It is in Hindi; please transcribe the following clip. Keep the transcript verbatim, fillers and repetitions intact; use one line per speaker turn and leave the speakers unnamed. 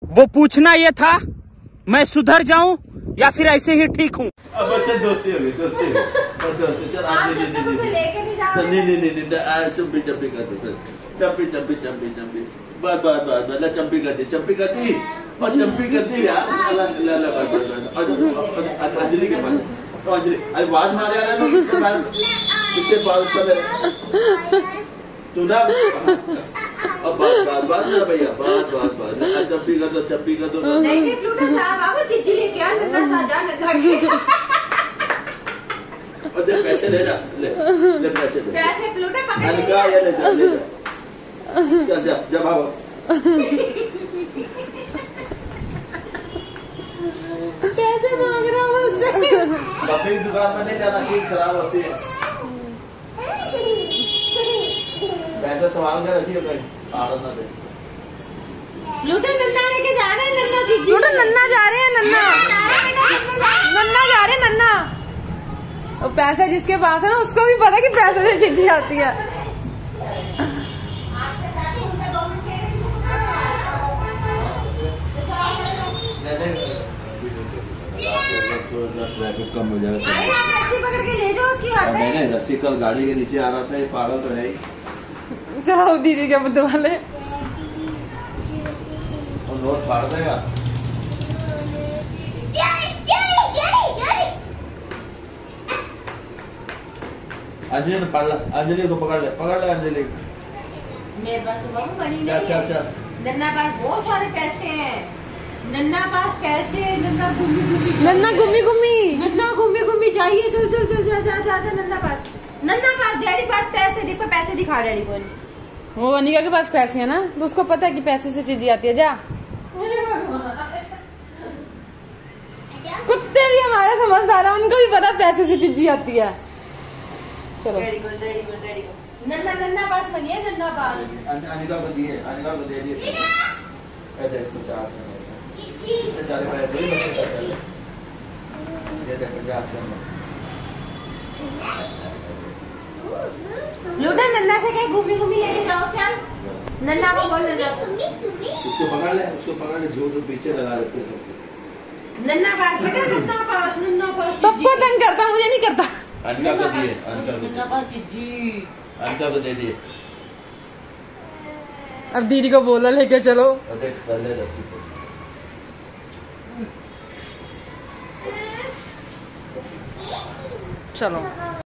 वो पूछना ये था मैं सुधर जाऊं या फिर ऐसे ही ठीक हूँ।
अब अच्छा दोस्ती होगी, दोस्ती होगी। चल आप
जब तक उसे लेके नहीं जाओगे।
नहीं नहीं नहीं नहीं आज चंपी चंपी कर दो, चंपी चंपी चंपी चंपी बस बस बस बस चंपी कर दी, चंपी कर दी और चंपी कर दी यार। अंजलि के पास अंजलि अरे आवाज मारे आ रहा है पीछे बात कर तू ना। अब बात बात बात ना भैया, बात बात बात चंपी कर दो, चंपी कर दो।
नहीं प्लूटो साहब बाबू चिज्जी लेके आ, नन्ना सा जा नन्ना के।
और दे पैसे ले जा, ले ले पैसे ले।
पैसे प्लूटो पकड़ ले।
अनका ये ले जा, ले जा। जा जा जा भागो।
पैसे मांग रहा हूँ उससे।
कभी दुकान में नहीं जाना, चीज खराब होती है। पैसा संभाल के रखिए कहीं आड़त ना दे।
प्लूटो नन्ना लेके जा रहे हैं, नन्ना चिज्जी।
प्लूटो नन्ना जा रहे हैं, नन्ना नन्ना जा रहे हैं, नन्ना। और पैसा जिसके पास है ना उसको भी पता कि पैसे से चिट्ठी आती है।
ट्रैफिक कम हो जाएगा।
रस्सी पकड़ के ले जाओ उसकी बात है।
मैंने रस्सी कल गाड़ी के नीचे आ रहा था, ये पागल तो है ही।
चलो दीदी के बुद्ध वाले
और नोट फाड़ देगा। अंजलि ने पकड़ ला, अंजलि को पकड़ ले, पकड़ ले अंजलि।
मेरे पास तो बाबू बनी नहीं
अच्छा अच्छा
है। नन्ना पास बहुत सारे पैसे हैं, नन्ना पास पैसे। नन्ना घूमी घूमी
नन्ना गुम्मी गुम्मी
नन्ना घूमी घूमी जाइए। चल चल चल जा जा जा जा नन्ना पास, नन्ना पास डैडी पास पैसे। देखो पैसे दिखा डैडी को।
वो अनिका के पास पैसे है ना, तो उसको पता है कि पैसे से चीजें आती है। जा कुत्ते भी हमारे समझदार है, उनको भी पता पैसे से चीजें आती है। चलो
डैडी को डैडी को डैडी को नन्ना नन्ना पास लगी नन्ना पास।
अनिका को दिए, अनिका को दे दिए। ऐसे पचास सारे पैसे थोड़ी बचे कर ले। ये देख पचास
लूटा नन्ना से कहीं घूमी घूमी लेके जाओ। चल नन्ना को बोल, नन्ना को
उसको पकड़ ले, उसको पकड़ ले, जो जो पीछे लगा लेते सब।
नन्ना पास बेटा, नन्ना पास नन्ना पास।
सबको तंग करता, मुझे नहीं करता।
अनिका को दिए, अनिका को
नन्ना पास चिज्जी,
अनिका को दे दिए।
अब दीदी को बोला लेके चलो।
देख पहले रखी
चलो